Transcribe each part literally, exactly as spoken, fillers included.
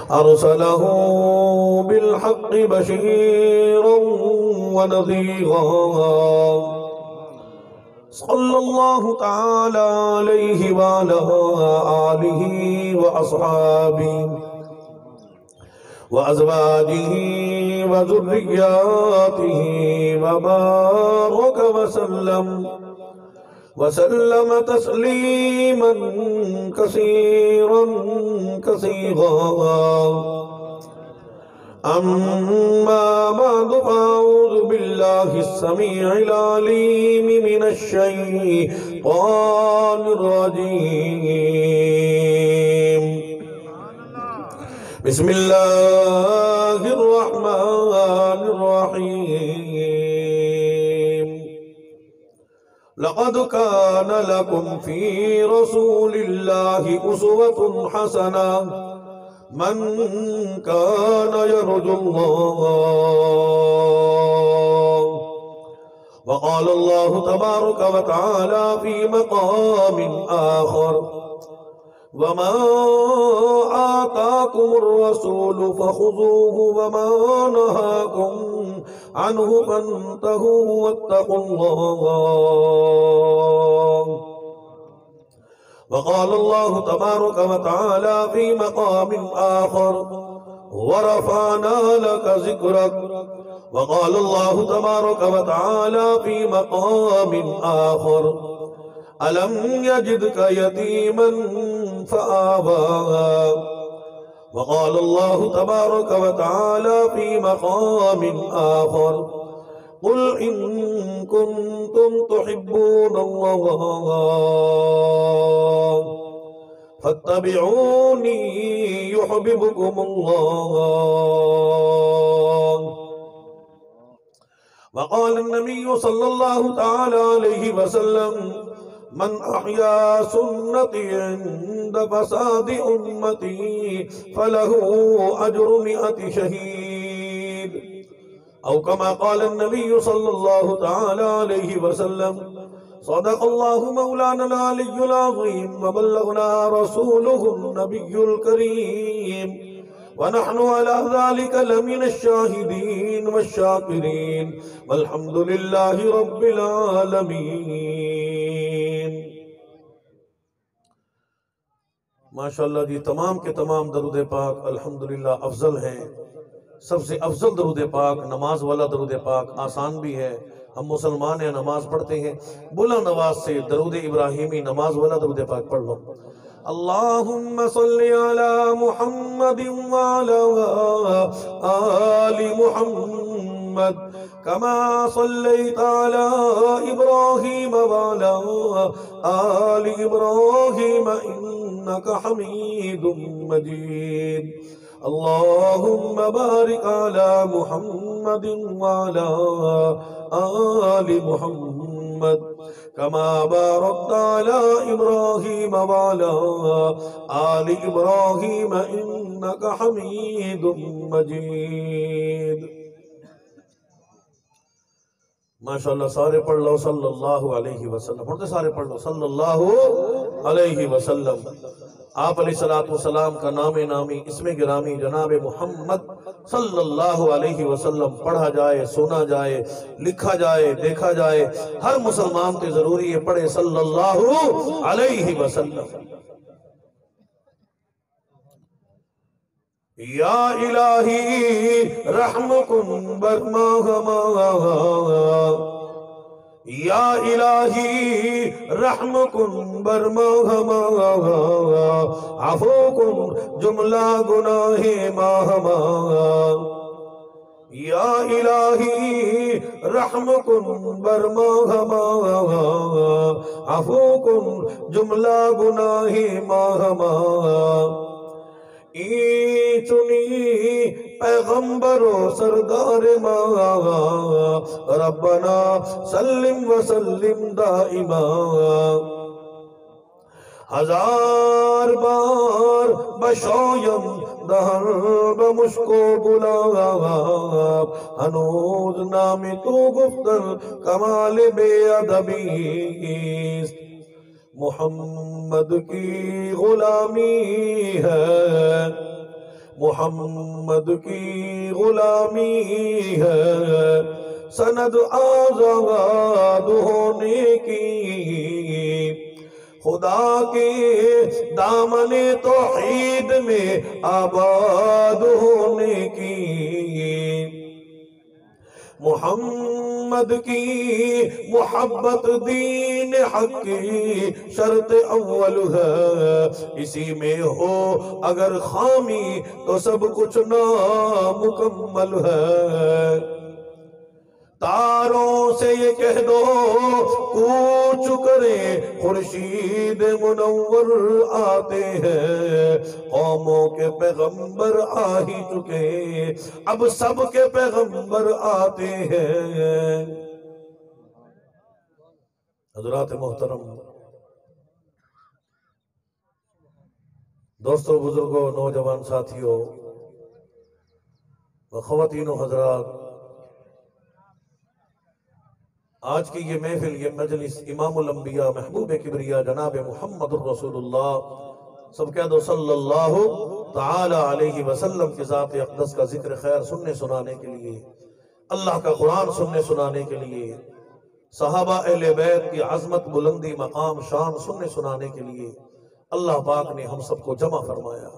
أرسله بالحق بشيرا ونذيرا صلى الله تعالى عليه وعلى آله وأصحابه وأزواجه وذرياته وبارك وسلم وسلم تسليما كثيرا كثيرا أما بعد فأعوذ بالله السميع العليم من الشيطان الرجيم بسم الله الرحمن الرحيم لقد كان لكم في رسول الله أسوة حسنة من كان يرجو الله. وقال الله تبارك وتعالى في مقام آخر وما آتاكم الرسول فخذوه وما نهاكم عنه فانتهوا واتقوا الله. وقال الله تبارك وتعالى في مقام آخر ورفعنا لك ذكرك. وقال الله تبارك وتعالى في مقام آخر ألم يجدك يتيما فآوى. وقال الله تبارك وتعالى في مقام آخر قل إن كنتم تحبون الله فاتبعوني يحببكم الله. وقال النبي صلى الله تعالى عليه وسلم من أحيا سنتي عند فساد أمتي فله أجر مئة شهيد أو كما قال النبي صلى الله تعالى عليه وسلم. صدق الله مولانا العلي العظيم وبلغنا رسوله النبي الكريم ونحن على ذلك لمن الشاهدين والشاكرين والحمد لله رب العالمين. ماشاءاللہ جی تمام کے تمام درود پاک الحمدللہ افضل ہیں. سب سے افضل درود پاک نماز والا درود پاک آسان بھی ہے. ہم مسلمان ہیں نماز پڑھتے ہیں. بلند آواز سے درود ابراہیمی نماز والا درود پاک پڑھ لو. اللہم صلی علی محمد وعلی آل محمد کما صلیت علی ابراہیم وعلی آل ابراہیم انکا حمید مجید. اللہم بارک علی محمد وعلی آل محمد كما باركت على إبراهيم وعلى آل إبراهيم إنك حميد مجيد. ماشاءاللہ سارے پڑھ لو صلی اللہ علیہ وسلم. پڑھتے سارے پڑھ لو صلی اللہ علیہ وسلم. آپ علیہ السلام کا نام نامی اسم گرامی جناب محمد صلی اللہ علیہ وسلم پڑھا جائے, سنا جائے, لکھا جائے, دیکھا جائے. ہر مسلمان تے ضروری ہے پڑھے صلی اللہ علیہ وسلم. یا الہی رحم کن برما ہما, یا الہی رحم کن برما ہما, عفو کن جملہ گناہ ما ہما. یا الہی رحم کن برما ہما, عفو کن جملہ گناہ ما ہما. ای چنی پیغمبر و سردار ما, ربنا سلم وسلم دائما. ہزار بار بشایم دہر بمشکو گلاب, ہنوز نام تو گفتن کمال بے ادبیست. محمد کی غلامی ہے, محمد کی غلامی ہے سند آزاد ہونے کی، خدا کے دامن توحید میں آباد ہونے کی، محمد کی محبت دین حق کی شرط اول ہے، اسی میں ہو اگر خامی تو سب کچھ نامکمل ہے۔ تاروں سے یہ کہہ دو کوچ کریں خورشید منور آتے ہیں، قوموں کے پیغمبر آ ہی چکے اب سب کے پیغمبر آتے ہیں۔ حضرات محترم، دوستو، بزرگوں، نوجوان ساتھیوں و خواتین و حضرات، آج کی یہ محفل، یہ مجلس امام الانبیاء محبوب کبریا جناب محمد الرسول اللہ سب کہہ دو صلی اللہ تعالی علیہ وسلم کی ذات اقدس کا ذکر خیر سننے سنانے کے لیے، اللہ کا قرآن سننے سنانے کے لیے، صحابہ اہل بیت کی عظمت، بلندی، مقام، شان سننے سنانے کے لیے اللہ پاک نے ہم سب کو جمع فرمایا۔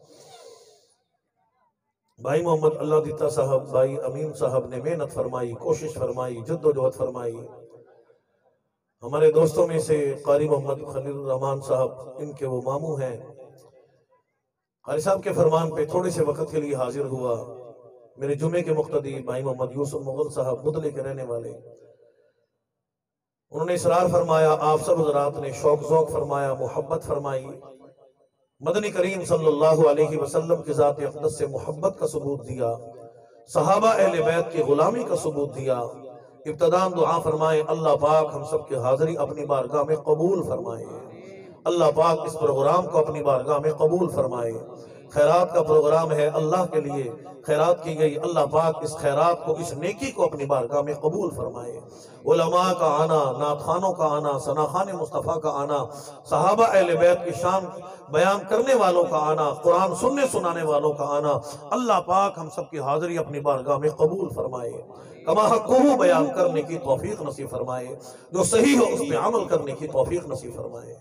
بھائی محمد اللہ دیتا صاحب، بھائی امین صاحب نے محنت فرمائی، کوشش فرمائی، جد و جہد فرمائی۔ ہمارے دوستوں میں سے قاری محمد خلیل الرحمن صاحب، ان کے وہ ماموں ہیں، قاری صاحب کے فرمان پہ تھوڑے سے وقت کے لیے حاضر ہوا۔ میرے جمعے کے مقتدی بھائی محمد یوسف مغل صاحب، بدلے کے رہنے والے، انہوں نے اصرار فرمایا، آپ سب حضرات نے شوق ذوق فرمایا، محبت فرمائی، مدنی کریم صلی اللہ علیہ وسلم کی ذات اقدس سے محبت کا ثبوت دیا، صحابہ اہل بیت کی غلامی کا ثبوت دیا۔ ابتداً دعا فرمائے، اللہ پاک ہم سب کی حاضری اپنی بارگاہ میں قبول فرمائے، اللہ پاک اس پروگرام کو اپنی بارگاہ میں قبول فرمائے۔ خیرات کا پروگرام ہے، اللہ کے لیے خیرات کی گئی، اللہ پاک اس خیرات کو، اس نیکی کو اپنی بارگاہ میں قبول فرمائے۔ علماء کا آنا، نعت خوانوں کا آنا، ثناخوان مصطفیٰ کا آنا، صحابہ اہل بیت کی شان بیان کرنے والوں کا آنا، قرآن سننے سنانے والوں کا آنا، اللہ پاک ہم سب کی حاضری اپنی بارگاہ میں قبول فرمائے، کما حقہ بیان کرنے کی توفیق نصیب فرمائے، جو صحیح ہو اس پہ عمل کرنے کی توفیق نصیب فرمائے۔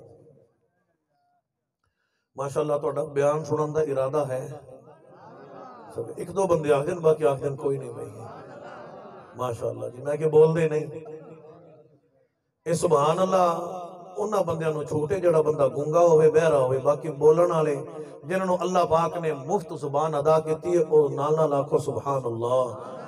ماشاءاللہ توڑا بیان سنن دا ارادہ ہے، ایک دو بندے آخ دن، باقی آخ دن کوئی نہیں بھائی، ماشاءاللہ جی، میں کہ بول دے نہیں، اے سبحان اللہ انہاں بندیاں نو چھوٹے، جڑا بندہ گونگا ہوئے، بہرا ہوئے، باقی بولن آلے جنہوں اللہ پاک نے مفت زبان ادا کیتی ہے، اور نالنا لاکھو سبحان اللہ۔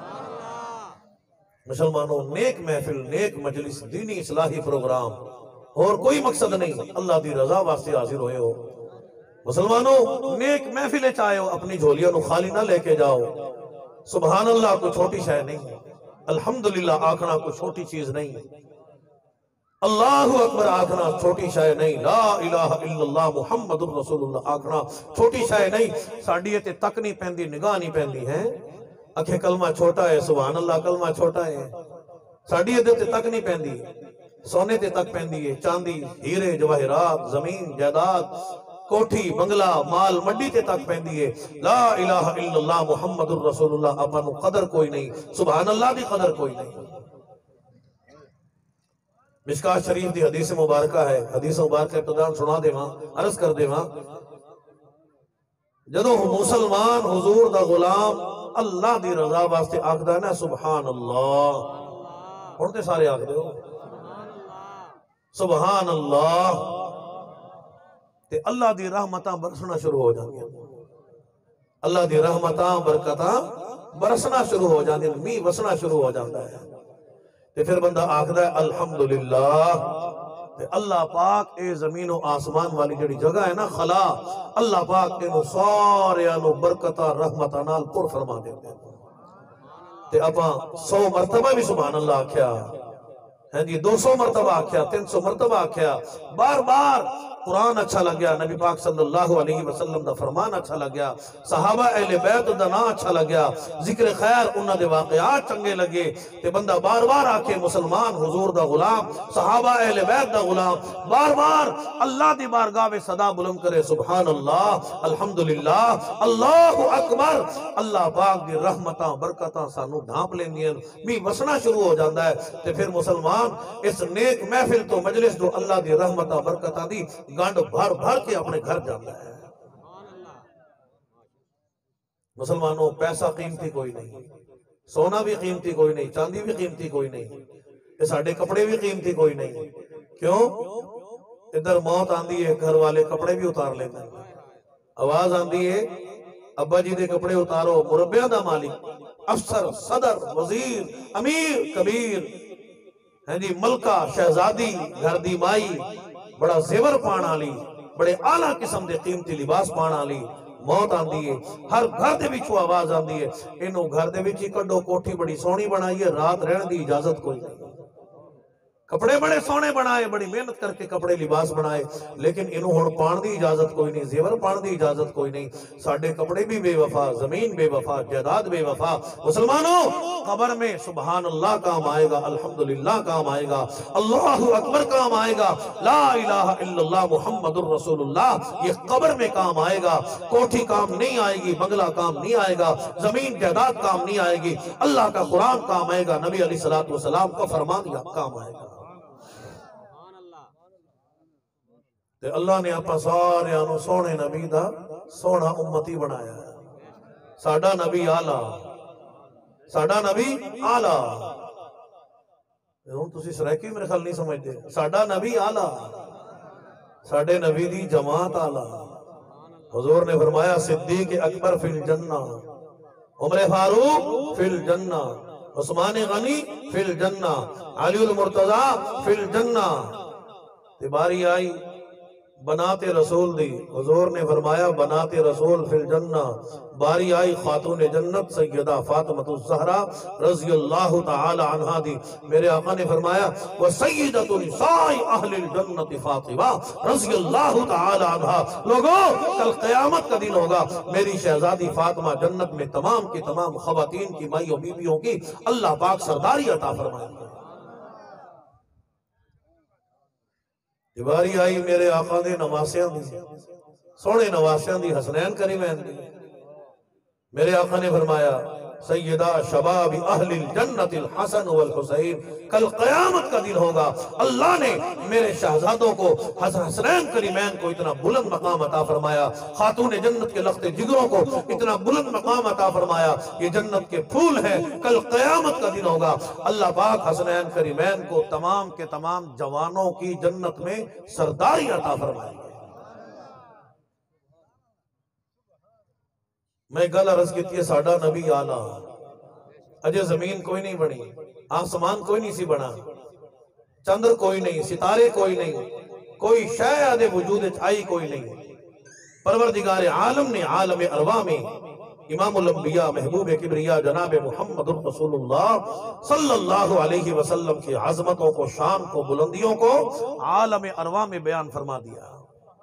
مسلمانوں، نیک محفل، نیک مجلس، دینی اصلاحی پروگرام، اور کوئی مقصد نہیں، اللہ دی رضا واسطے حاضر ہوئے ہو۔ مسلمانوں، نیک محفل چاہے ہو، اپنی جھولیاں نو خالی نہ لے کے جاؤ۔ سبحان اللہ کوئی چھوٹی شے نہیں، الحمدللہ آکھنا کوئی چھوٹی چیز نہیں، اللہ اکبر آکھنا چھوٹی شے نہیں، لا الہ الا اللہ محمد الرسول اللہ آکھنا چھوٹی شے نہیں۔ ساڑی تے تک نہیں پہندی، نگاہ نہیں پہندی ہے، اکھے کلمہ چھوٹا ہے، سبحان اللہ کلمہ چھوٹا ہے، ساڑی تے تک نہیں پہندی، سونے تے تک پہندی ہے، چاندی، ہیرے، جواہرات، زمین، جائیداد، کوٹھی، بنگلہ، مال، مڈی تے تک پہندی ہے، لا الہ الا اللہ محمد الرسول اللہ اپنو قدر کوئی نہیں، سبحان اللہ دی قدر کوئی نہیں۔ مشکات شریف دی حدیث مبارکہ ہے، حدیث مبارکہ ابتدان سنا دے ماں، عرض کر دے ماں، جدو مسلمان حضور دا غلام اللہ دی رضا واسطے آکھ نا سبحان اللہ، پڑھتے سارے آکھ دے ہو سبحان اللہ، تے اللہ دی رحمتاں برسنا شروع ہو جاندی ہیں، اللہ دی رحمتاں برکتاں برسنا شروع ہو جاندی ہیں، می وسنا شروع ہو جاندہ ہے، تے پھر بندہ آکھدا ہے الحمدللہ، تے اللہ پاک اے زمین و آسمان والی جڑی جگہ ہے نا خلا، اللہ پاک انہوں سارے انہوں برکتاں رحمتاں نال پر فرما دیتے ہیں، تے اپاں سو مرتبہ بھی سبحان اللہ آکھیا، ہیں جی دو سو مرتبہ آکھیا، تین سو مرتبہ آکھیا، بار بار قرآن اچھا لگ گیا، نبی پاک صلی اللہ علیہ وسلم دا فرمان اچھا لگ گیا، صحابہ اہل بیت دا نا اچھا لگ گیا، ذکر خیر انہاں دے واقعات چنگے لگے تے بندہ بار بار آکے مسلمان حضور دا غلام، صحابہ اہل بیت دا غلام، بار بار اللہ دی بارگاہ میں صدا بلند کرے سبحان اللہ، الحمدللہ، اللہ اکبر۔ اللہ پاک دی رحمتاں برکتاں سانو ڈھانپ لیندیاں، بھی وسنا شروع ہو جاندہ ہے تے پھر مسلمان اس نیک محفل تو مجلس جو اللہ دی رحمتاں برکتاں دی گانڈ بھر بھر کے اپنے گھر جاندہ ہے۔ مسلمانوں پیسہ قیمتی کوئی نہیں، سونا بھی قیمتی کوئی نہیں، چاندی بھی قیمتی کوئی نہیں، یہ ساڑھے کپڑے بھی قیمتی کوئی نہیں۔ کیوں؟ ادھر موت آندھی ہے گھر والے کپڑے بھی اتار لیتے ہیں، آواز آندھی ہے ابا جی دے کپڑے اتارو، مربیہ دا مالک، افسر، صدر، وزیر، امیر، کبیر، ہیں جی ملکہ، شہزادی، گھر دی مائی، بڑا زیور پانا لی، بڑے اعلیٰ قسم دے قیمتی لباس پانا لی، موت آندھی ہے، ہر گھر دے بچو آواز آندھی ہے، انہوں گھر دے بچی کڈو کوٹھی بڑی سونی بنائی ہے، رات رہن دی اجازت کوئی نہیں، کپڑے بڑے سونے بنائے، بڑی محنت کر کے کپڑے لباس بنائے، لیکن انہوں ہن پان دی اجازت کوئی نہیں، زیور پان دی اجازت کوئی نہیں، ساڑھے کپڑے بھی بے وفا، زمین بے وفا، جائیداد بے وفا۔ مسلمانوں قبر میں سبحان اللہ کام آئے گا، الحمدللہ کام آئے گا، اللہ اکبر کام آئے گا، لا الہ الا اللہ محمد الرسول اللہ، یہ قبر میں کام آئے گا، کوٹھی کام نہیں آئے گی، بنگلہ کام نہیں آئے گا، زمین جائیداد کام نہیں آئے گی، اللہ کا قرآن کام آئے گا، نبی علیہ السلام کا فرمان یا کام آئے گا۔ تے اللہ نے اپا سارے آنو سونے نبی دا سونا امتی بنایا ہے، ساڑھا نبی آلہ، ساڑھا نبی آلہ، ہم تسی سریکی میرے خیال نہیں سمجھتے، ساڑھا نبی آلہ، ساڑھے نبی دی جماعت آلہ، حضور نے فرمایا صدیق اکبر فی الجنہ، عمر فاروق فی الجنہ، عثمان غنی فی الجنہ، علی المرتضی فی الجنہ۔ تباری آئی بنات رسول دی، حضور نے فرمایا بنات رسول فی الجنہ، باری آئی خاتون جنت سیدہ فاطمہ الزہرا رضی اللہ تعالی عنہ دی، میرے آقا نے فرمایا وَسَيِّدَةُ نِسَاءِ أَهْلِ الْجَنَّةِ فاطمہ رضی اللہ تعالی عنہ۔ لوگوں کل قیامت کا دن ہوگا، میری شہزادی فاطمہ جنت میں تمام کی تمام خواتین کی مائیوں بیویوں کی اللہ پاک سرداری عطا فرمائے گا۔ دیواری آئی میرے آقا دے نواسیاں دی، سونے نواسیاں دی، حسنین کریمین دی، میرے آقا نے فرمایا سیدہ شباب اہل الجنت الحسن والحسین، کل قیامت کا دن ہوگا، اللہ نے میرے شہزادوں کو حسنین کریمین کو اتنا بلند مقام عطا فرمایا، خاتون جنت کے لخت جگروں کو اتنا بلند مقام عطا فرمایا، یہ جنت کے پھول ہیں، کل قیامت کا دن ہوگا، اللہ پاک حسنین کریمین کو تمام کے تمام جوانوں کی جنت میں سرداری عطا فرمائے گا۔ میں گل عرض کی تھی ساڑھا نبی آلہ، اجے زمین کوئی نہیں بنی، آسمان کوئی نہیں سی بنا، چندر کوئی نہیں، ستارے کوئی نہیں، کوئی شے آدھے وجود چھائی کوئی نہیں، پروردگار عالم نے عالم ارواح میں امام الانبیاء محبوب کبریا جناب محمد رسول اللہ صلی اللہ علیہ وسلم کی عظمتوں کو، شان کو، بلندیوں کو عالم ارواح میں بیان فرما دیا۔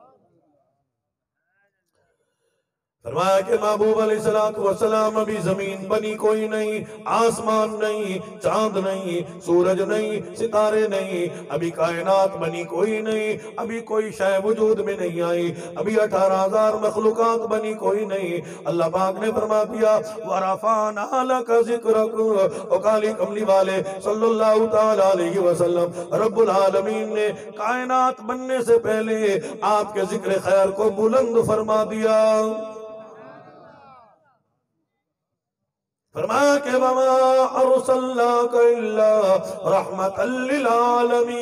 فرمایا کہ محبوب علیہ السلام ابھی زمین بنی کوئی نہیں، آسمان نہیں، چاند نہیں، سورج نہیں، ستارے نہیں، ابھی کائنات بنی کوئی نہیں، ابھی کوئی شے وجود میں نہیں آئی، ابھی اٹھارہ ہزار مخلوقات بنی کوئی نہیں۔ اللہ پاک نے فرما دیا وَرَفَعْنَا لَكَ ذِكْرَكَ، او کالی کملی والے صلی اللہ تعالیٰ علیہ وسلم، رب العالمین نے کائنات بننے سے پہلے آپ کے ذکر خیر کو بلند فرما دیا۔ فرمایا کہ وَمَا أَرْسَلْنَاكَ إِلَّا رَحْمَةً لِّلْعَالَمِينَ،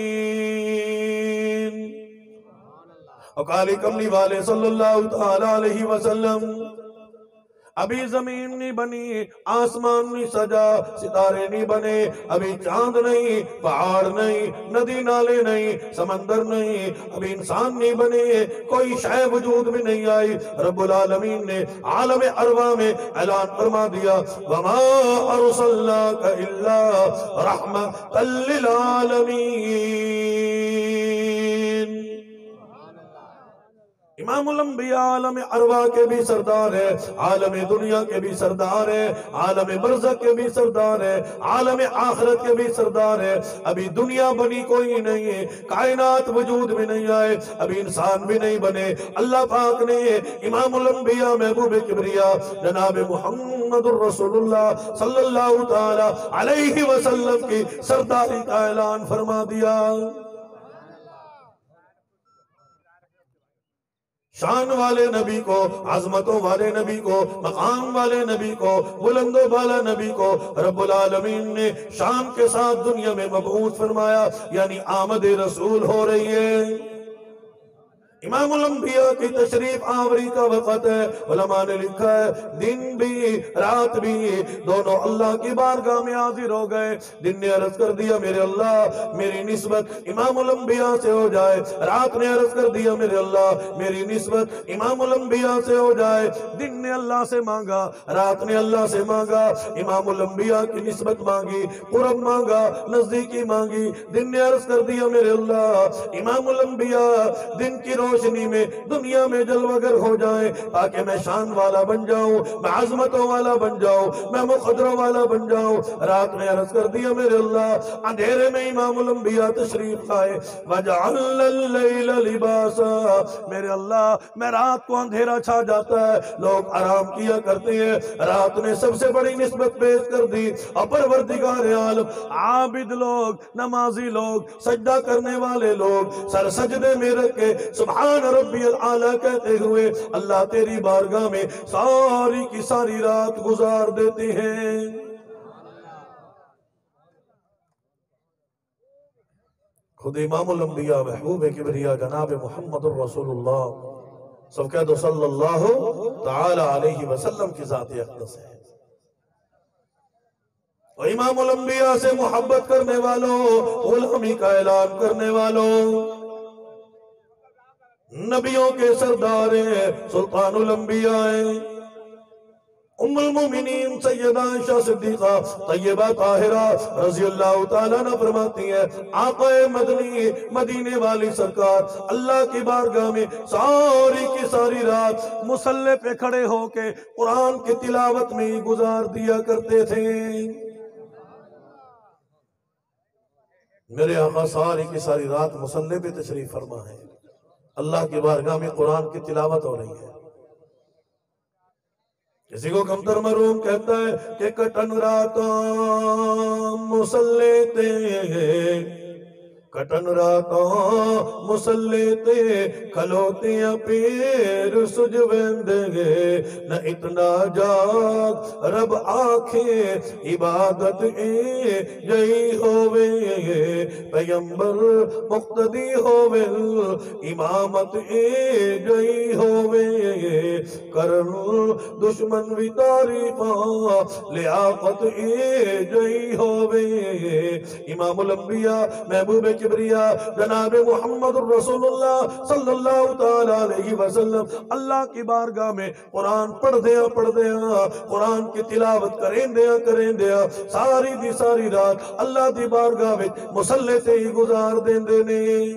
اور کالی کملی والے صلی اللہ تعالیٰ علیہ وسلم، ابھی زمین نہیں بنی، آسمان نہیں سجا، ستارے نہیں بنے، ابھی چاند نہیں، پہاڑ نہیں، ندی نالے نہیں، سمندر نہیں، ابھی انسان نہیں بنے، کوئی شے وجود میں نہیں آئی، رب العالمین نے عالم ارواح میں اعلان فرما دیا وَمَا أَرْسَلْنَاكَ إِلَّا رَحْمَةً لِّلْعَالَمِينَ۔ امام الانبیاء عالم ارواح کے بھی سردار ہے، عالم دنیا کے بھی سردار ہے، عالم برزخ کے بھی سردار ہے، عالم آخرت کے بھی سردار ہے۔ ابھی دنیا بنی کوئی نہیں ہے، کائنات وجود میں نہیں آئے، ابھی انسان بھی نہیں بنے، اللہ پاک نے امام الانبیاء محبوب کبریا جناب محمد الرسول اللہ صلی اللہ تعالی علیہ وسلم کی سرداری کا اعلان فرما دیا۔ شان والے نبی کو، عظمتوں والے نبی کو، مقام والے نبی کو، بلند و بالا نبی کو رب العالمین نے شان کے ساتھ دنیا میں مبعوث فرمایا، یعنی آمد رسول ہو رہی ہے۔ امام الانبیاء کی تشریف آوری کا وقت ہے، علماء نے لکھا ہے دن بھی رات بھی دونوں اللہ کی بارگاہ میں حاضر ہو گئے۔ دن نے عرض کر دیا میرے اللہ میری نسبت امام الانبیاء سے ہو جائے، رات نے عرض کر دیا میرے اللہ میری نسبت امام الانبیاء سے ہو جائے۔ دن نے اللہ سے مانگا، رات نے اللہ سے مانگا، امام الانبیاء کی نسبت مانگی، قرب مانگا، نزدیکی مانگی۔ دن نے عرض کر دیا میرے اللہ امام الانبیاء دن کی روشنی میں دنیا میں جلوگر ہو جائیں تاکہ میں شان والا بن جاؤں، میں عظمتوں والا بن جاؤں، میں مقدروں والا بن جاؤں۔ رات نے عرض کر دیا میرے اللہ اندھیرے میں امام الانبیاء تشریف لائے، وَجَعَلَّ اللَّيْلَ لِبَاسًا، میرے اللہ میں رات کو اندھیرا چھا جاتا ہے، لوگ آرام کیا کرتے ہیں، رات نے سب سے بڑی نسبت پیش کر دی۔ اور پروردگار عالم عابد لوگ، نمازی لوگ، سجدہ کرنے والے لوگ سر سجدے میں رکھ کے سبحان ربی العالی کہتے ہوئے اللہ تیری بارگاہ میں ساری کی ساری رات گزار دیتے ہیں۔ خود امام الانبیاء محبوب کبریا جناب محمد الرسول اللہ سب کہہ دو صلی اللہ تعالی علیہ وسلم کی ذات اقدس ہے۔ اور امام الانبیاء سے محبت کرنے والوں، غلامی کا اعلان کرنے والوں، نبیوں کے سردار ہیں، سلطان الانبیاء ہیں، ام المومنین سیدہ عائشہ صدیقہ طیبہ طاہرہ رضی اللہ تعالیٰ عنہ فرماتی ہیں آقا مدنی مدینے والی سرکار اللہ کی بارگاہ میں ساری کی ساری رات مصلی پہ کھڑے ہو کے قرآن کی تلاوت میں گزار دیا کرتے تھے۔ میرے آقا ساری کی ساری رات مصلی پہ تشریف فرما ہے، اللہ کی بارگاہ میں قرآن کی تلاوت ہو رہی ہے۔ کسی کو کمتر مروم کہتا ہے کہ کٹن راتاں مصلی تے کٹن راتاں مصلی تے کھلوتیاں پیر سج ویندے نہ اتنا جاگ رب آنکھیں عبادت اے جئی ہووے پیمبر مقتدی ہووے امامت اے جئی ہووے کرن دشمن وی تعریفاں لیاقت اے جئی ہووے۔ امام الانبیاء محبوب کبریا جناب محمد الرسول اللہ صلی اللہ تعالی علیہ وسلم اللہ کی بارگاہ میں قرآن پڑھ دیا پڑھ دیا قرآن کی تلاوت کریں دیا کریں دیا ساری دی ساری رات اللہ دی بارگاہ میں مصلی تے ہی گزار دیں دینے۔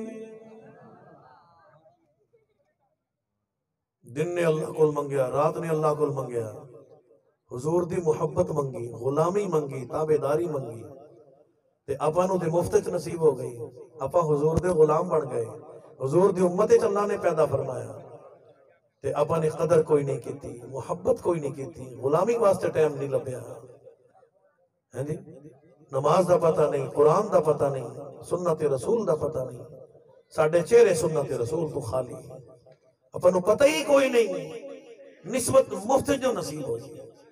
دن نے اللہ کو منگیا، رات نے اللہ کو منگیا، حضور دی محبت منگی، غلامی منگی، تابعداری منگی تے اپا نو دے مفتج نصیب ہو گئی، اپا حضور دے غلام بن گئے، حضور دی امت اللہ نے پیدا فرمایا تے اپا نے قدر کوئی نہیں کیتی، محبت کوئی نہیں کیتی، غلامی واسطے ٹائم نہیں لبیا ہے جی، نماز دا پتہ نہیں، قرآن دا پتہ نہیں، سنت رسول دا پتہ نہیں، ساڑھے چہرے سنت رسول تو خالی اپا نو پتہ ہی کوئی نہیں، نسبت مفتج جو نصیب ہوئی۔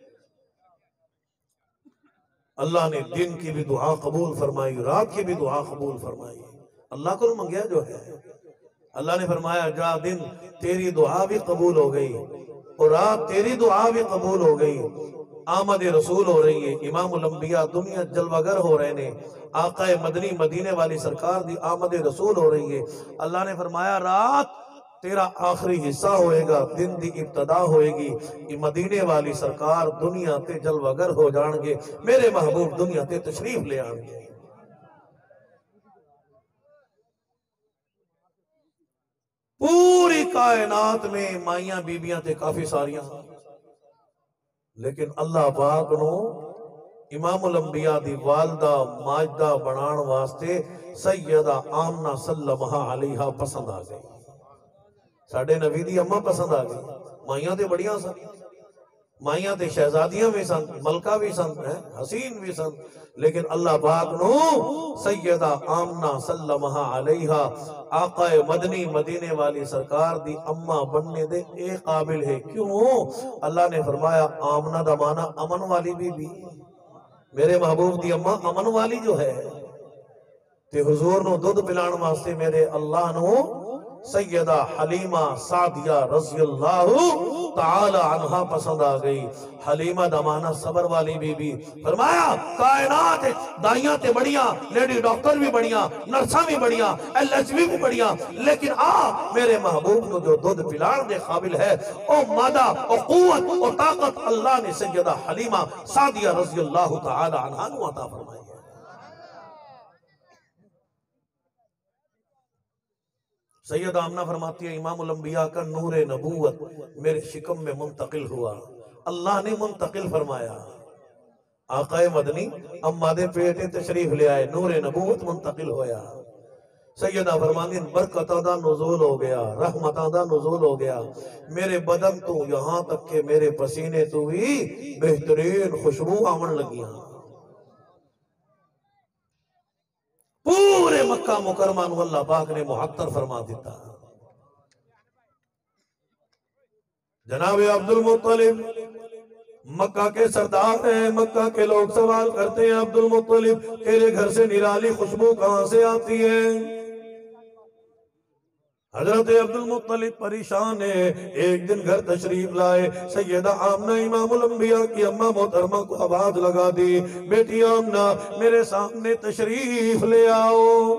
اللہ نے دن کی بھی دعا قبول فرمائی، رات کی بھی دعا قبول فرمائی، اللہ کو منگیا جو ہے اللہ نے فرمایا جا دن تیری دعا بھی قبول ہو گئی اور رات تیری دعا بھی قبول ہو گئی، آمد رسول ہو رہی ہے، امام الانبیاء دنیا جلوگر ہو رہے نے، آقا مدنی مدینے والی سرکار دی آمد رسول ہو رہی ہے۔ اللہ نے فرمایا رات تیرا آخری حصہ ہوئے گا، دن دی ابتدا ہوئے گی، یہ مدینے والی سرکار دنیا تے جلوگر ہو جانگے، میرے محبوب دنیا تے تشریف لے آنگے۔ پوری کائنات میں مائیاں بیبیاں تے کافی ساریاں، لیکن اللہ پاک نو امام الانبیاء دی والدہ ماجدہ بنان واسطے سیدہ آمنہ سلمہ علیہا پسند آ گئی. ساڑھے نبی دی اممہ پسند آ گئی. مائیاں تے بڑیاں سن، مائیاں تے شہزادیاں بھی سن، ملکہ بھی سن، حسین بھی سن، لیکن اللہ پاک نو سیدہ آمنہ سلمہ علیہا آقا مدنی مدینے والی سرکار دی اممہ بننے دے ایک قابل ہے. کیوں؟ اللہ نے فرمایا آمنہ دا معنی امن والی بی بی، میرے محبوب دی اممہ امن والی جو ہے، تے حضور نو دودھ پلان واسطے میرے اللہ نو سیدہ حلیمہ سعدیہ رضی اللہ تعالی عنہ پسند آ گئی. حلیمہ دمانہ صبر والی بی بی. فرمایا کائنات دائیاں تے بڑیاں، لیڈی ڈاکٹر بھی بڑیاں، نرساں بھی بڑیاں، ایل ایچ وی بھی بڑیاں، لیکن آ میرے محبوب کو جو دودھ پلان دے قابل ہے، او مادہ او قوت او طاقت اللہ نے سیدہ حلیمہ سعدیہ رضی اللہ تعالی عنہ نو عطا فرمائی ہے. سیدہ آمنہ فرماتی ہے امام الانبیاء کا نور نبوت میرے شکم میں منتقل ہوا، اللہ نے منتقل فرمایا. آقا مدنی اماں دے پیٹے تشریف لے آئے، نور نبوت منتقل ہویا. سیدہ فرماتی برکتہ دا نزول ہو گیا، رحمتہ دا نزول ہو گیا میرے بدن تو، یہاں تک کہ میرے پسینے تو بھی بہترین خوشبو آمن لگیاں. پورے مکہ مکرمہ نو اللہ پاک نے محتر فرما دیتا. جناب عبد المطلب مکہ کے سردار ہیں، مکہ کے لوگ سوال کرتے ہیں عبد المطلب تیرے گھر سے نرالی خوشبو کہاں سے آتی ہے؟ حضرت عبد المطلب پریشان ہے. ایک دن گھر تشریف لائے، سیدہ آمنہ امام الانبیاء کی اممہ محترمہ کو آواز لگا دی، بیٹی آمنہ میرے سامنے تشریف لے آؤ.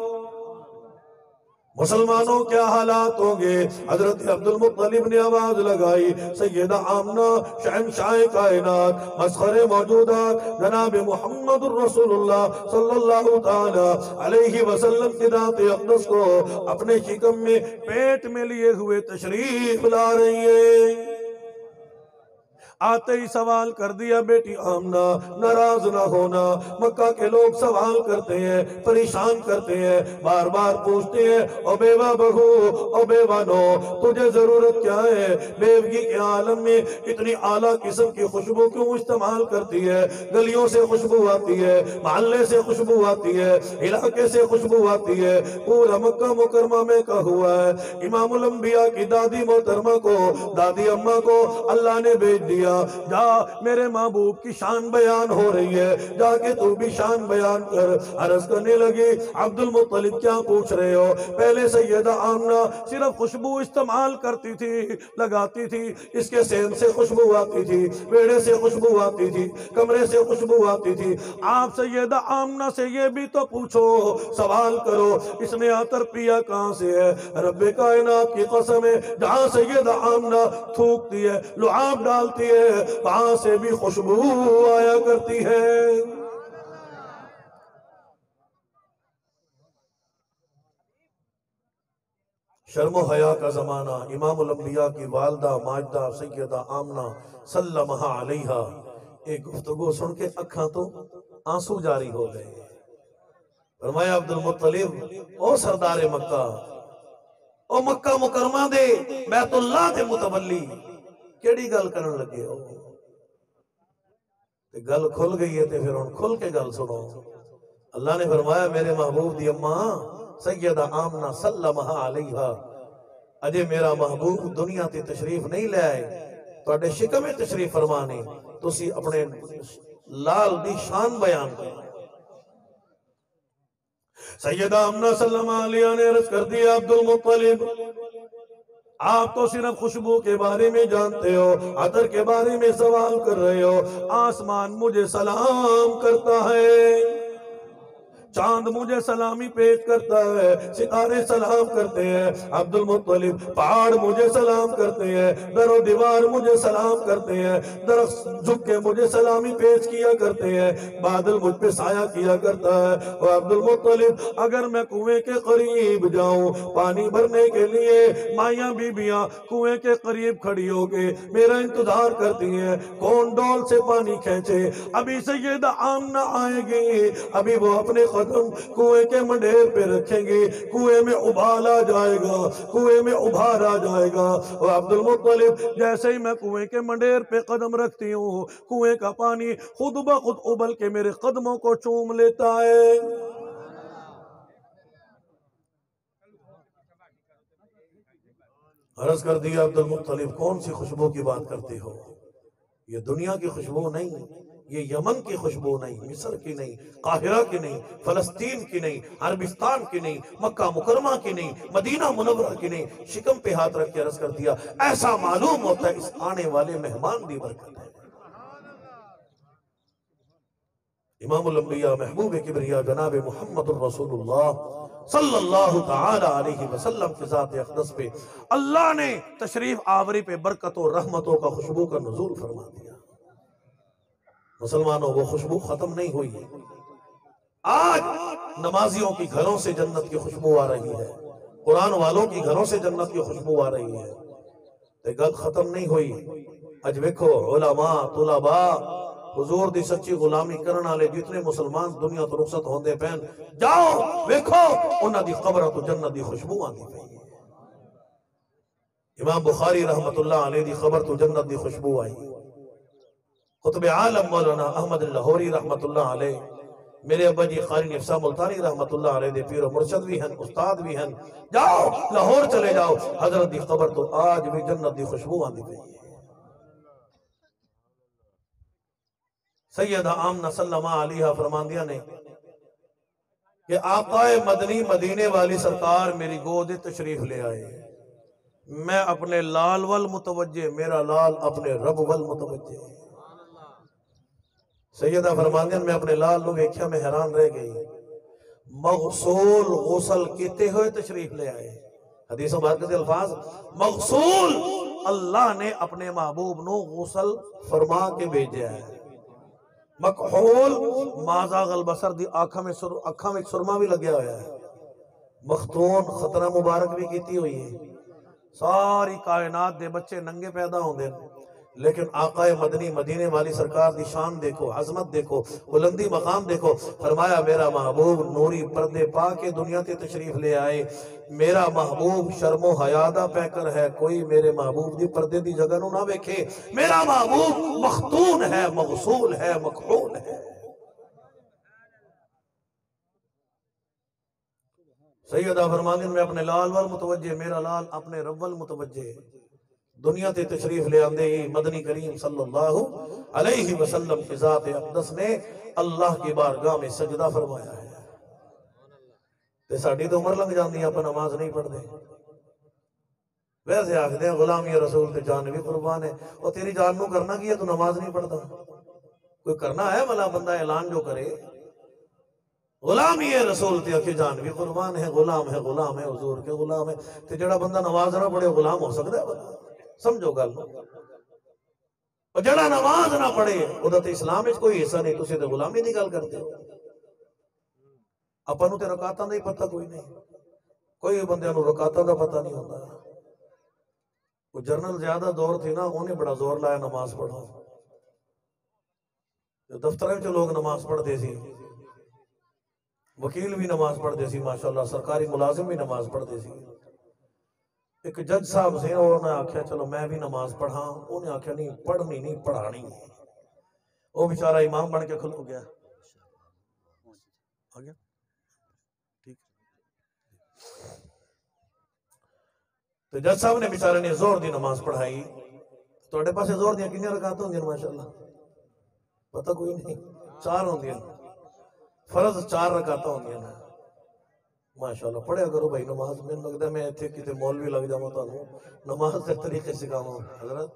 مسلمانوں کیا حالات ہوں گے؟ حضرت عبد المطلب نے آواز لگائی، سیدہ آمنہ شہنشاہ کائنات مسخر موجودات جناب محمد الرسول اللہ صلی اللہ تعالی علیہ وسلم کی ذات اقدس کو اپنے شکم میں پیٹ میں لیے ہوئے تشریف لا رہی ہے. آتے ہی سوال کر دیا، بیٹی آمنہ ناراض نہ ہونا، مکہ کے لوگ سوال کرتے ہیں، پریشان کرتے ہیں، بار بار پوچھتے ہیں، او بیوہ بہو او بیوہ نو تجھے ضرورت کیا ہے؟ بیوگی کے عالم میں اتنی اعلیٰ قسم کی خوشبو کیوں استعمال کرتی ہے؟ گلیوں سے خوشبو آتی ہے، محلے سے خوشبو آتی ہے، علاقے سے خوشبو آتی ہے، پورا مکہ مکرمہ میں کا ہوا ہے. امام الانبیاء کی دادی محترمہ کو، دادی اماں کو اللہ نے بھیج دیا، جا میرے محبوب کی شان بیان ہو رہی ہے، جا کے تو بھی شان بیان کر. عرض کرنے لگی عبد المطلب کیا پوچھ رہے ہو؟ پہلے سیدہ آمنہ صرف خوشبو استعمال کرتی تھی، لگاتی تھی، اس کے سین سے خوشبو آتی تھی، بیڑے سے خوشبو آتی تھی، کمرے سے خوشبو آتی تھی. آپ سیدہ آمنہ سے یہ بھی تو پوچھو، سوال کرو اس نے عطر پیا کہاں سے ہے؟ رب کائنات کی قسم ہے جہاں سیدہ آمنہ تھوکتی ہے، لعاب ڈالتی ہے، وہاں سے بھی خوشبو آیا کرتی ہے. شرم و حیا کا زمانہ. امام الانبیاء کی والدہ ماجدہ سیدہ آمنہ سلمہ علیہا ایک گفتگو سن کے اکھاں تو آنسو جاری ہو گئے. فرمایا عبد المطلب او سردار مکہ، او مکہ مکرمہ دے بیت اللہ دے متولی کیڑی گل کرن لگے ہو؟ گل کھل گئی ہے تے پھر ان کھل کے گل سنو. اللہ نے فرمایا میرے محبوب دی اماں سیدہ آمنہ سلمہ علیہا اجے میرا محبوب دنیا تے تشریف نہیں لے آئے، تو اڈے شکم تشریف فرمانے تو سی اپنے لال دی شان بیان کریں. سیدہ آمنہ سلمہ علیہا نے عرض کر دیا عبد المطلب آپ تو صرف خوشبو کے بارے میں جانتے ہو، عطر کے بارے میں سوال کر رہے ہو. آسمان مجھے سلام کرتا ہے، چاند مجھے سلامی پیش کرتا ہے، ستارے سلام کرتے ہیں، عبد المطلب پہاڑ مجھے سلام کرتے ہیں، در و دیوار مجھے سلام کرتے ہیں، درخت جھک کے مجھے سلامی پیش کیا کرتے ہیں، بادل مجھ پہ سایہ کیا کرتا ہے۔ اور عبد المطلب اگر میں کنویں کے قریب جاؤں پانی بھرنے کے لیے، مائیاں بیبیاں کنویں کے قریب کھڑی ہو کے میرا انتظار کرتی ہیں، کون ڈول سے پانی کھینچے، ابھی سیدہ آمنہ آئے گی، ابھی وہ اپنے قدم کنویں کے منڈیر پہ رکھیں گے، کنویں میں ابال آ جائے گا، کنویں میں ابھار آ جائے گا۔ اور عبد المطلب جیسے ہی میں کنویں کے منڈیر پہ قدم رکھتی ہوں، کنویں کا پانی خود بخود ابل کے میرے قدموں کو چوم لیتا ہے۔ عرض کر دیا عبد المطلب کون سی خوشبو کی بات کرتے ہو؟ یہ دنیا کی خوشبو نہیں، یہ یمن کی خوشبو نہیں، مصر کی نہیں، قاہرہ کی نہیں، فلسطین کی نہیں، عربستان کی نہیں، مکہ مکرمہ کی نہیں، مدینہ منورہ کی نہیں۔ شکم پہ ہاتھ رکھ کے عرض کر دیا ایسا معلوم ہوتا ہے اس آنے والے مہمان دی برکت ہے۔ امام الانبیاء محبوب کبریا جناب محمد الرسول اللہ صلی اللہ تعالی علیہ وسلم کی ذات اقدس پہ اللہ نے تشریف آوری پہ برکت و رحمتوں کا خوشبو کا نزول فرما دیا۔ مسلمانوں وہ خوشبو ختم نہیں ہوئی، آج نمازیوں کی گھروں سے جنت کی خوشبو آ رہی ہے، قرآن والوں کی گھروں سے جنت کی خوشبو آ رہی ہے، تے گل ختم نہیں ہوئی۔ اج ویکھو علماء طلباء حضور دی سچی غلامی کرن والے جتنے مسلمان دنیا تو رخصت ہوندے پین، جاؤ ویکھو انہاں دی قبر تو جنت دی خوشبو آندی پئی ہے۔ امام بخاری رحمت اللہ علیہ دی خبر تو جنت دی خوشبو آئی۔ قطب عالم مولانا احمد لاہوری رحمت اللہ علیہ، میرے ابا جی قاری نفسہ ملتانی رحمت اللہ علیہ دے پیر و مرشد بھی ہیں، استاد بھی ہیں، جاؤ لاہور چلے جاؤ، حضرت دی خبر تو آج بھی جنت دی خوشبو آندی پئی ہے۔ سیدہ آمنہ صلی اللہ علیہ فرماندیاں نے کہ آقا مدنی مدینے والی سرکار میری گود تشریف لے آئے، میں اپنے لال ول متوجہ، میرا لال اپنے رب ول متوجہ۔ سیدہ فرماندیاں میں اپنے لال نو ویکھیا میں حیران رہ گئی، مغسول غسل کیتے ہوئے تشریف لے آئے۔ حدیث و برکت الفاظ، مغسول اللہ نے اپنے محبوب نو غسل فرما کے بھیجا ہے، مکحول مازاغ البصر دی آنکھاں میں سرما بھی لگیا ہوا ہے، مختون خطرہ مبارک بھی کیتی ہوئی ہے، ساری کائنات دے بچے ننگے پیدا ہوں دے، لیکن آقا مدنی مدینے والی سرکار دی شان دیکھو، عظمت دیکھو، بلندی مقام دیکھو۔ فرمایا میرا محبوب نوری پردے پا کے دنیا تے تشریف لے آئے، میرا محبوب شرم و حیادہ پہ کر ہے، کوئی میرے محبوب دی پردے دی جگہ نو نہ بیکھے، میرا محبوب مختون ہے، مغسول ہے، مکحول ہے۔ سیدہ فرماندین میں اپنے لال وال متوجہ، میرا لال اپنے رب وال متوجہ، دنیا تے تشریف لے آندے ہی مدنی کریم صلی اللہ علیہ وسلم کی ذات اقدس نے اللہ کی بارگاہ میں سجدہ فرمایا ہے۔ تے ساڑھی تو عمر لگ جاندی آپ نماز نہیں پڑھ دے، ویسے آکھ دیں غلامی رسول تے جان بھی قربان ہے، اور تیری جان نو کرنا کیا تو نماز نہیں پڑھتا؟ کوئی کرنا ہے بھلا بندہ اعلان جو کرے، غلامی رسول تے اکھی جان بھی قربان ہے، غلام ہے، غلام ہے، حضور کے غلام ہے، تے جڑا بندہ نماز نہ پڑھے غلام ہو سکتا ہے بھلا؟ سمجھو گل، اور جڑا نماز نہ پڑھے وہ تے اسلام وچ کوئی حصہ نہیں، تسی تے غلامی دی گل کرتے ہو۔ اپاں نوں تے رکعتاں دا ہی پتہ کوئی نہیں، کوئی بندیاں نوں رکعتاں دا پتہ نہیں ہوتا۔ وہ جرنل زیادہ دور تھی نا، انہیں بڑا زور لایا نماز پڑھو، دفتر وچ لوگ نماز پڑھتے سی، وکیل بھی نماز پڑھتے سی، ماشاءاللہ سرکاری ملازم بھی نماز پڑھتے سی۔ ایک جج صاحب سے انہوں نے آکھیا چلو میں بھی نماز پڑھاں، انہیں آکھیا نہیں پڑھنی نہیں پڑھانی، وہ بیچارہ امام بن کے کھلو گیا، آ گیا ٹھیک۔ تو جج صاحب نے بیچارے نے زور دی نماز پڑھائی، تو پاس زور دیا کنیا رکعت ہوں گیا ماشاءاللہ پتہ کوئی نہیں، چار ہوں گیا، فرض چار رکعت ہوں گیا نا ماشاءاللہ۔ پڑھیا کرو بھائی نماز، میں لگتا ہے میں ایتھے کتے مولوی لگ جاؤں تانوں نماز کے طریقے سکھاواں حضرت۔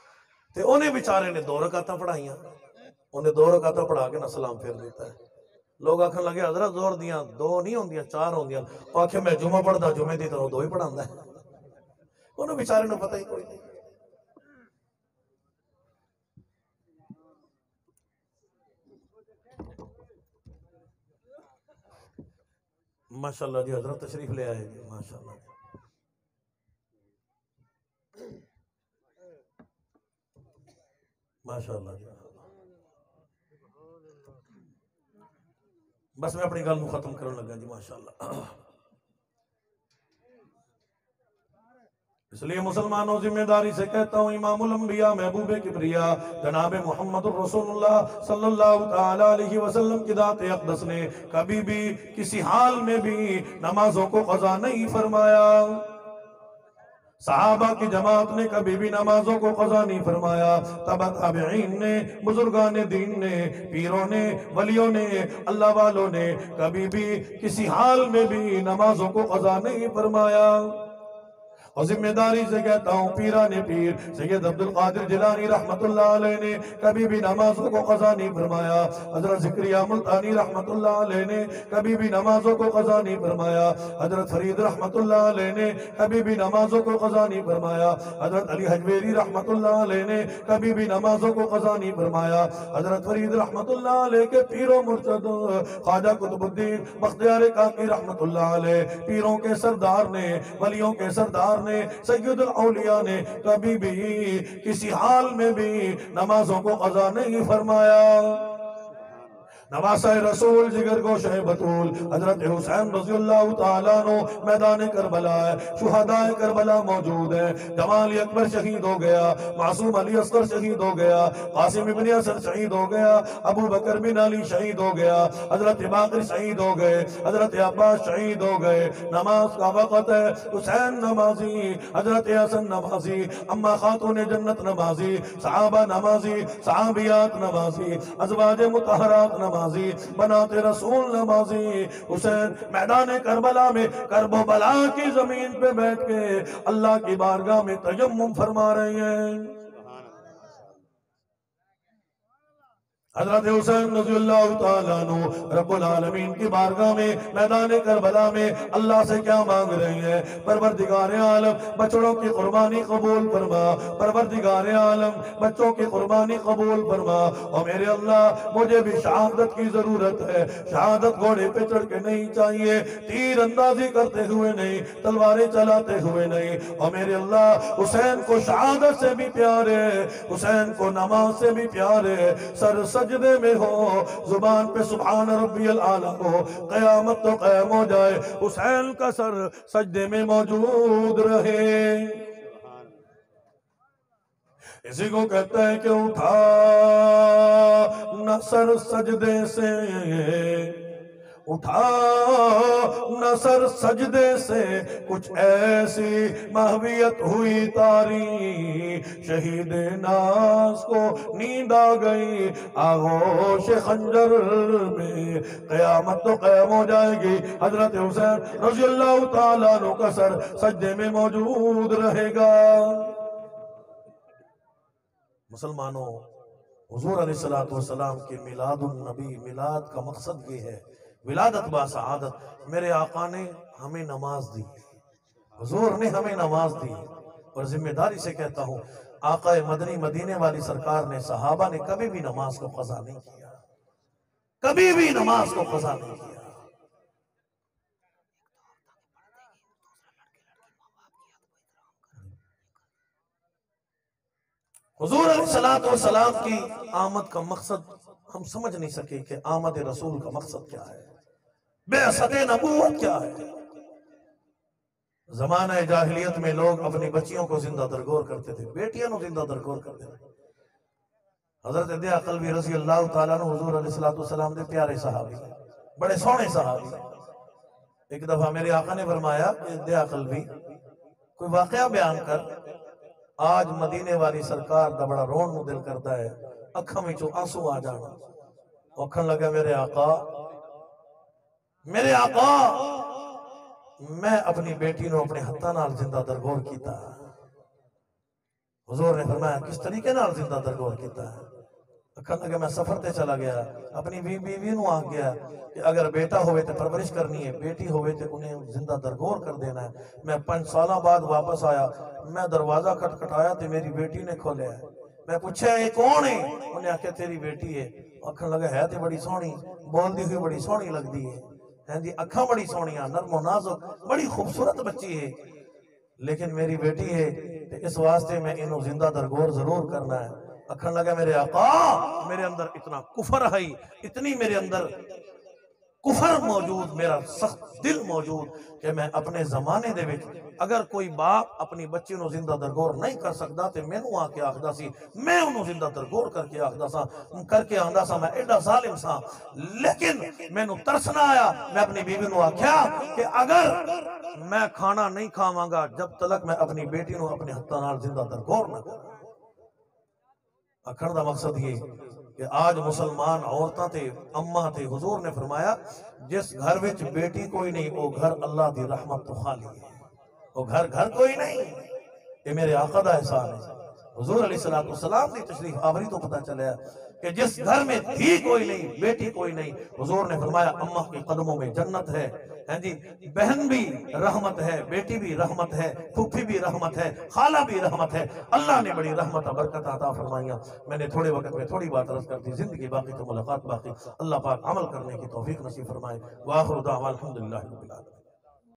تے انہیں بیچارے نے دو رکعتاں پڑھائیاں، انہیں دو رکعتاں پڑھا کے نہ سلام پھیر دیتا ہے۔ لوگ آکھن لگے حضرت زور دیاں دو نہیں ہوندیاں چار ہوندیاں، وہ آکھے میں جمعہ پڑھدا جمعے دی طرح دو ہی پڑھاندا ہے، انہوں بیچارے نو پتہ ہی کوئی نہیں۔ ماشاءاللہ جی حضرت تشریف لے آئے جی ماشاءاللہ ماشاءاللہ جی۔ بس میں اپنی گل کو ختم کرنے لگا جی ماشاءاللہ۔ اس لیے مسلمانوں ذمہ داری سے کہتا ہوں، امام الانبیاء محبوب کبریا جناب محمد الرسول اللہ صلی اللہ تعالیٰ علیہ وسلم کی ذات اقدس نے کبھی بھی کسی حال میں بھی نمازوں کو قضا نہیں فرمایا، صحابہ کی جماعت نے کبھی بھی نمازوں کو قضا نہیں فرمایا، تبع تابعین نے، بزرگان دین نے، پیروں نے، ولیوں نے، اللہ والوں نے کبھی بھی کسی حال میں بھی نمازوں کو قضا نہیں فرمایا۔ اور ذمہ داری سے کہتا ہوں، پیران پیر سید عبد القادر جیلانی رحمت اللہ علیہ نے کبھی بھی نمازوں کو قضا نہیں فرمایا، حضرت زکریا ملتانی رحمت اللہ علیہ نے کبھی بھی نمازوں کو قضا نہیں فرمایا، حضرت فرید رحمت اللہ علیہ نے کبھی بھی نمازوں کو قضا نہیں فرمایا، حضرت علی حجویری رحمت اللہ علیہ نے کبھی بھی نمازوں کو قضا نہیں فرمایا، حضرت فرید رحمت اللہ علیہ کے پیر و مرشد خواجہ قطب الدین بختیار کاکی رحمت اللہ علیہ پیروں کے سردار نے، ولیوں کے سردار نے، سید الاولیاء نے کبھی بھی کسی حال میں بھی نمازوں کو قضا نہیں فرمایا۔ نواسہ رسول جگر گوشہ بطول حضرت حسین رضی اللہ تعالیٰ عنہ میدان کربلا ہے، شہداء کربلا موجود ہیں، جمال اکبر شہید ہو گیا، معصوم علی اصغر شہید ہو گیا، قاسم ابن اثر شہید ہو گیا، ابو بکر بن علی شہید ہو گیا، حضرت باقر شہید ہو گئے، حضرت عباس شہید ہو گئے، نماز کا وقت ہے، حسین نمازی، حضرت حسن نمازی، اما خاتون جنت نمازی، صحابہ نمازی، صحابیات نمازی، ازواج مطہرات نمازی، بنات رسول نمازی، حسین میدان کربلا میں کرب و بلا کی زمین پہ بیٹھ کے اللہ کی بارگاہ میں تیمم فرما رہے ہیں۔ حضرت حسین رضی اللہ تعالیٰ عنہ رب العالمین کی بارگاہ میں میدان کربلا میں اللہ سے کیا مانگ رہے ہیں؟ پروردگار عالم بچڑوں کی قربانی قبول فرما، پروردگار عالم بچوں کی قربانی قبول فرما، اور میرے اللہ مجھے بھی شہادت کی ضرورت ہے، شہادت گھوڑے پہ چڑھ کے نہیں چاہیے، تیر اندازی کرتے ہوئے نہیں، تلواریں چلاتے ہوئے نہیں، اور میرے اللہ حسین کو شہادت سے بھی پیار ہے، حسین کو نماز سے بھی پیار ہے، سر سجدے میں ہو، زبان پہ سبحان ربی العالی ہو، قیامت تو قائم ہو جائے، حسین کا سر سجدے میں موجود رہے۔ اسی کو کہتا ہے کہ اٹھا نہ سر سجدے سے، اٹھا نہ سر سجدے سے، کچھ ایسی محویت ہوئی تاری، شہید ناز کو نیند آ گئی آغوش خنجر میں، قیامت تو قائم ہو جائے گی، حضرت حسین رضی اللہ تعالیٰ عنہ کا سر سجدے میں موجود رہے گا۔ مسلمانوں، حضور علیہ السلام کے میلاد النبی، میلاد کا مقصد یہ ہے، ولادت با سعادت۔ میرے آقا نے ہمیں نماز دی، حضور نے ہمیں نماز دی، اور ذمہ داری سے کہتا ہوں آقا مدنی مدینے والی سرکار نے، صحابہ نے کبھی بھی نماز کو قضا نہیں کیا، کبھی بھی نماز کو قضا نہیں کیا۔ حضور علیہ السلام کی آمد کا مقصد ہم سمجھ نہیں سکے کہ آمد رسول کا مقصد کیا ہے، بعثت نبوت کیا ہے۔ زمانہ جاہلیت میں لوگ اپنی بچیوں کو زندہ درگور کرتے تھے، بیٹیاں کو زندہ درگور کرتے تھے۔ حضرت دیا قلبی رضی اللہ تعالیٰ عنہ حضور علیہ السلام دے پیارے صحابی، بڑے سونے صحابی۔ ایک دفعہ میرے آقا نے فرمایا کہ دیا قلبی کوئی واقعہ بیان کر، آج مدینے والی سرکار دا بڑا رون نو دل کرتا ہے، اکھاں میں چو آنسو آ جانا۔ اکھاں لگا میرے آقا میرے آقا میں اپنی بیٹی نو اپنے ہتھاں نال زندہ درگور کیتا۔ حضور نے فرمایا کس طریقے نال زندہ درگور کیتا ہے؟ اکھن لگے میں سفر تے چلا گیا اپنی بی بیوی نو آ گیا کہ اگر بیٹا ہوئے تے پرورش کرنی ہے، بیٹی ہوئے تے انہیں زندہ درگور کر دینا ہے۔ میں پانچ سالہ بعد واپس آیا، میں دروازہ کٹ کٹایا تے میری بیٹی نے کھولیا ہے۔ میں پوچھا یہ کون ہے؟ انہیں آکھیا تیری بیٹی ہے۔ اکھن لگا ہے تے بڑی سونی، بول دی ہوئی بڑی سونی لگ دی ہے، ہیں جی اکھاں بڑی سونیاں، نرم و نازک، بڑی خوبصورت بچی ہے، لیکن میری بیٹی ہے تے اس واسطے میں انہوں زندہ درگور ضرور کرنا ہے۔ اکھن لگا میرے آقا، میرے اندر اتنا کفر ہے، اتنی میرے اندر کفر موجود، میرا سخت دل موجود کہ میں اپنے زمانے دے وچ اگر کوئی باپ اپنی بچی نو زندہ درگور نہیں کر سکتا تے میں نو آ کے آخدا سی میں انہوں زندہ درگور کر کے آخدا سا کر کے آندہ سا میں ایڈا ظالم سا، لیکن میں نو ترس نہ آیا۔ میں اپنی بیوی نو آکھیا کہ اگر میں کھانا نہیں کھاواں گا جب تلک میں اپنی بیٹی نو اپنے ہتھاں نال زندہ درگور نہ کروں۔ اکھڑ دا مقصد یہ کہ آج مسلمان عورتاں تے اماں تے حضور نے فرمایا جس گھر وچ بیٹی کوئی نہیں وہ گھر اللہ دی رحمت تو خالی ہے، وہ گھر گھر کوئی نہیں۔ یہ میرے آقا دا احسان ہے۔ حضور علیہ السلام دی تشریف آوری تو پتہ چلیا کہ جس گھر میں دھی کوئی نہیں، بیٹی کوئی نہیں، حضور نے فرمایا اماں کے قدموں میں جنت ہے، ہیں جی بہن بھی رحمت ہے، بیٹی بھی رحمت ہے، پھوپھی بھی رحمت ہے، خالہ بھی رحمت ہے۔ اللہ نے بڑی رحمت برکت عطا فرمائیاں۔ میں نے تھوڑے وقت میں تھوڑی بات عرض کر دی، زندگی باقی تو ملاقات باقی۔ اللہ پاک عمل کرنے کی توفیق نصیب فرمائے۔ وآخر دعوانا الحمدللہ رب العالمین۔